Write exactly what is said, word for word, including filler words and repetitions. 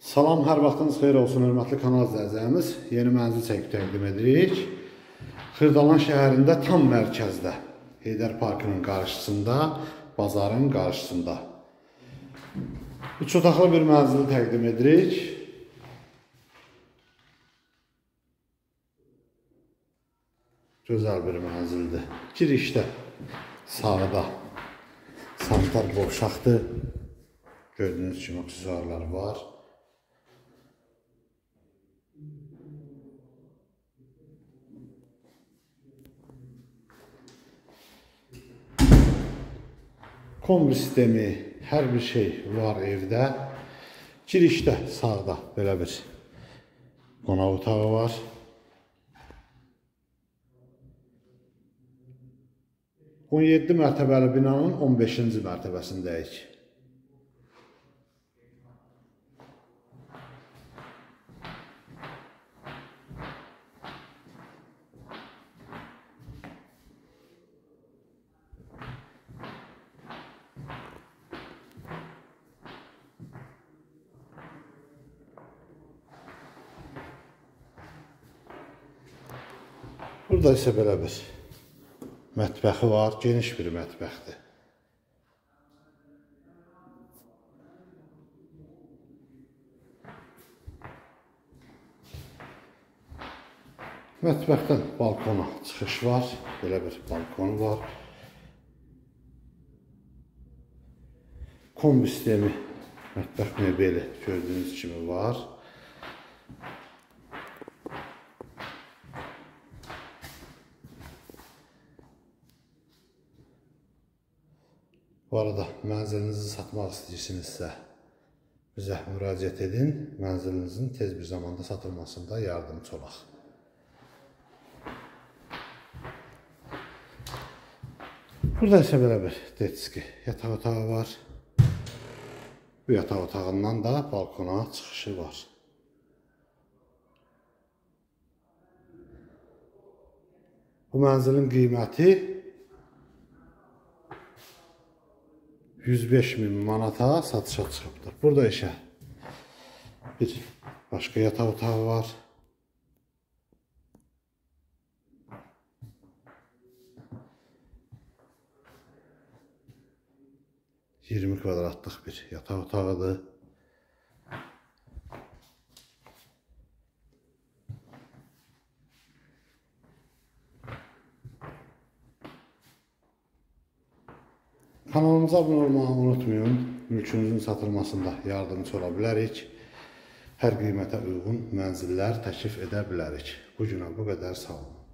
Salam, hər vaxtınız xeyir olsun, hörmətli kanal izləyicilərimiz. Yeni mənzil çəkib təqdim edirik. Xırdalan şəhərində tam mərkəzdə, Heydər Parkının qarşısında, bazarın qarşısında. Üç otaqlı bir mənzili təqdim edirik. Gözəl bir mənzildir. Girişdə sağda sanitar qovşaqdır. Gördüyünüz kimi aksesuarlar var. Kombi sistemi, hər bir şey var evdə. Girişdə sağda belə bir qonaq otağı var. on yeddi mərtəbəli binanın on beşinci mərtəbəsindəyik. Burada isə belə bir mətbəxi var, geniş bir mətbəxdir. Mətbəxdən balkona çıxış var, belə bir balkonu var. Kombi sistemi, mətbəx mebeli gördüyünüz kimi var. Bu arada mənzilinizi satmaq istəyirsinizsə bizə müraciət edin. Mənzilinizin tez bir zamanda satılmasında yardımcı olaq. Burada isə belə bir detski yataq otağı var. Bu yataq otağından da balkona çıxışı var. Bu mənzilin qiyməti yüz beş min manata satışa çıxıbdır. Burada isə bir başqa yataq otağı var. iyirmi kvadratlıq bir yataq otağıdır. Kanalımıza abunə olmağı unutmayın. Mülkünüzün satılmasında yardımcı ola bilərik. Hər qiymətə uyğun mənzillər təklif edə bilərik. Bu günə bu qədər, sağ olun.